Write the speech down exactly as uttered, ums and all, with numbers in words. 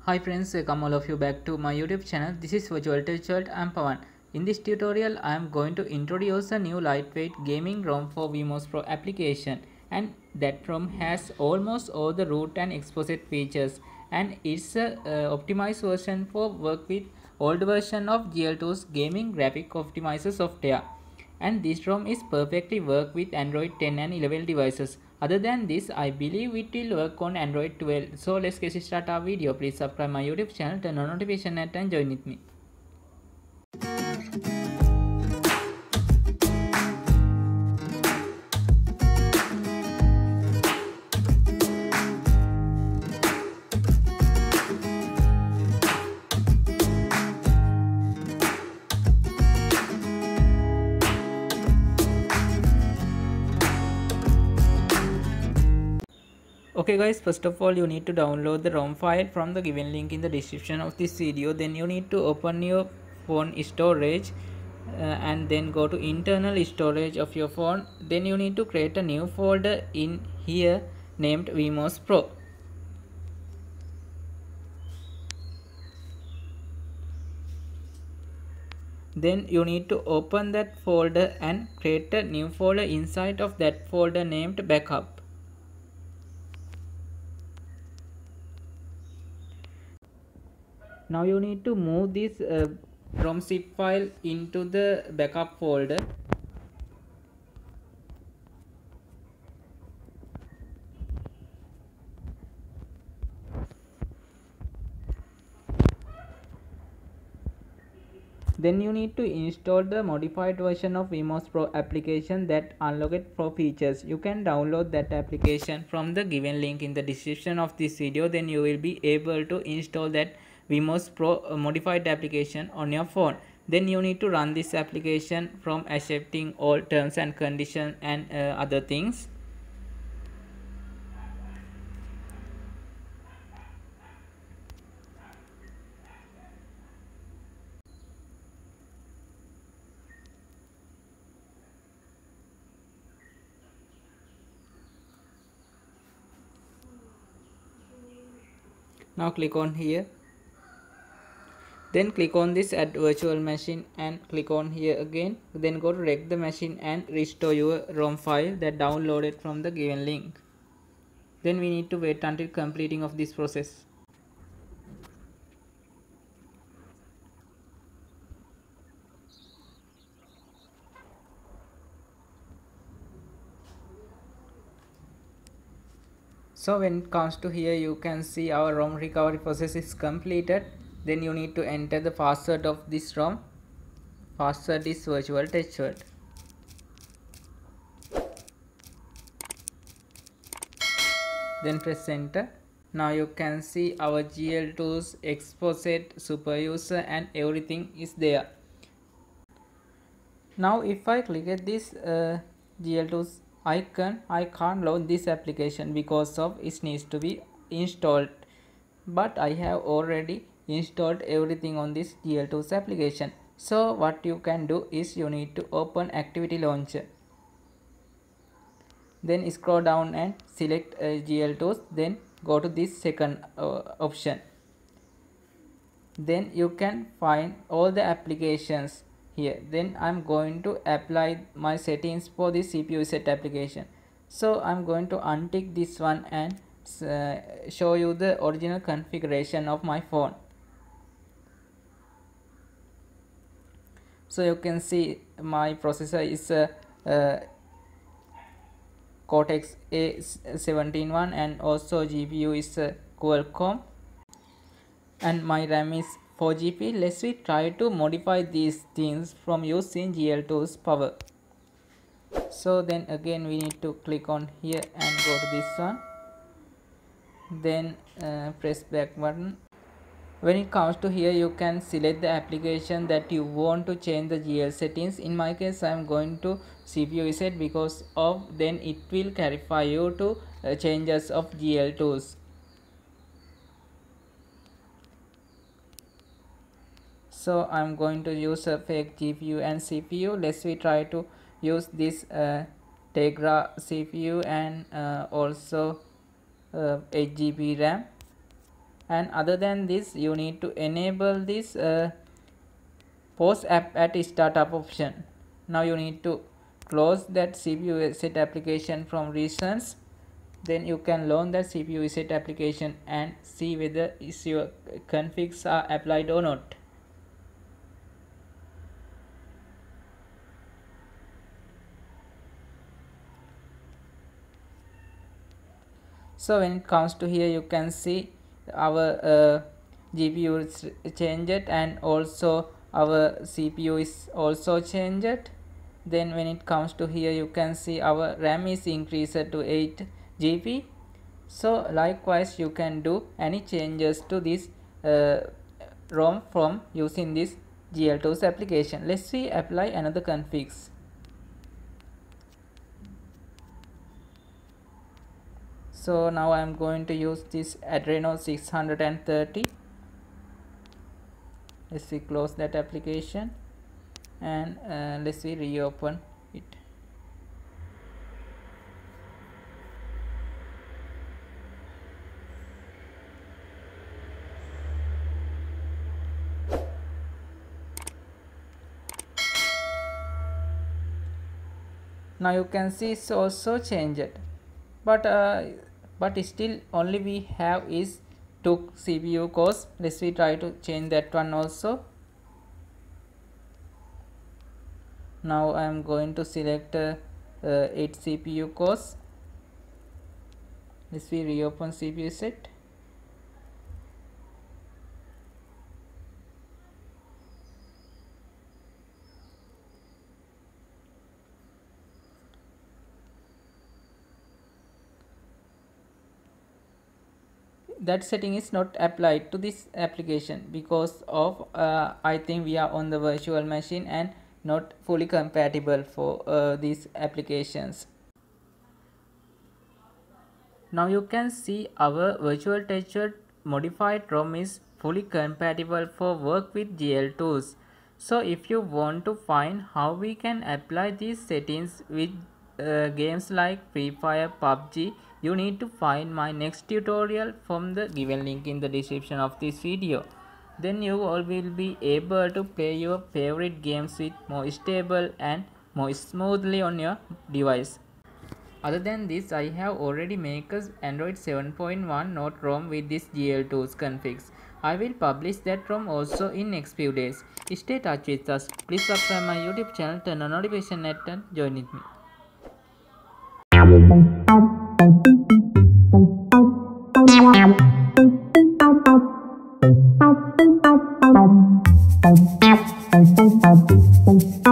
Hi friends, welcome all of you back to my YouTube channel. This is Virtual World. I am Pawan. In this tutorial, I am going to introduce a new lightweight gaming ROM for VmosPro application, and that ROM has almost all the root and exposed features, and it's a uh, optimized version for work with old version of G L tools gaming graphic optimizer software. And this ROM is perfectly work with Android ten and eleven devices. Other than this, I believe it will work on Android twelve. So let's get start our video. Please subscribe my YouTube channel, turn on notification and join with me. Okay guys, first of all you need to download the ROM file from the given link in the description of this video. Then you need to open your phone storage uh, and then go to internal storage of your phone. Then you need to create a new folder in here named VmosPro. Then you need to open that folder and create a new folder inside of that folder named backup. Now you need to move this uh, ROM zip file into the backup folder. Then you need to install the modified version of VmosPro application that unlocked Pro features. You can download that application from the given link in the description of this video. Then you will be able to install that VmosPro modified application on your phone. Then you need to run this application from accepting all terms and conditions and uh, other things. Now click on here, then click on this add virtual machine and click on here again. Then go to wreck the machine and restore your ROM file that downloaded from the given link. Then we need to wait until completing of this process. So when it comes to here, you can see our ROM recovery process is completed. Then you need to enter the password of this ROM. Password is virtual test world. Then press enter. Now you can see our G L tools, exposed, super user and everything is there. Now if I click at this uh, G L tools icon, I can't load this application because of it needs to be installed, but I have already installed everything on this G L tools application. So what you can do is you need to open activity launcher, then scroll down and select uh, G L tools, then go to this second uh, option. Then you can find all the applications here. Then I'm going to apply my settings for this C P U set application. So I'm going to untick this one and uh, show you the original configuration of my phone. So you can see my processor is a uh, uh, Cortex A seventeen one and also G P U is a Qualcomm and my RAM is four G B. Let's we try to modify these things from using G L tools power. So then again we need to click on here and go to this one, then uh, press back button. When it comes to here, you can select the application that you want to change the G L settings. In my case I am going to C P U set because of then it will clarify you to uh, changes of G L tools. So I'm going to use a fake G P U and C P U. Let's we try to use this uh, Tegra C P U and uh, also uh, eight G B RAM. And other than this, you need to enable this uh, pause app at startup option. Now you need to close that C P U reset application from recents. Then you can launch that C P U reset application and see whether is your configs are applied or not. So when it comes to here, you can see our uh, G P U is changed and also our C P U is also changed. Then when it comes to here, you can see our RAM is increased to eight G B. So likewise, you can do any changes to this uh, ROM from using this GLTOOLS application. Let's see apply another configs. So now I am going to use this Adreno six thirty. Let's see close that application and uh, let's see reopen it. Now you can see it's also changed, but uh, but still only we have is two C P U cores. Let's we try to change that one also. Now I am going to select uh, uh, eight C P U cores. Let's we reopen C P U set. That setting is not applied to this application because of uh, I think we are on the virtual machine and not fully compatible for uh, these applications. Now you can see our virtual texture modified ROM is fully compatible for work with GLTOOLS. So if you want to find how we can apply these settings with uh, games like Free Fire, P U B G, you need to find my next tutorial from the given link in the description of this video. Then you all will be able to play your favorite games with more stable and more smoothly on your device. Other than this, I have already made an Android seven point one Note ROM with this GLTOOLS configs. I will publish that ROM also in next few days. Stay touch with us. Please subscribe my YouTube channel, turn on notification net and join with me.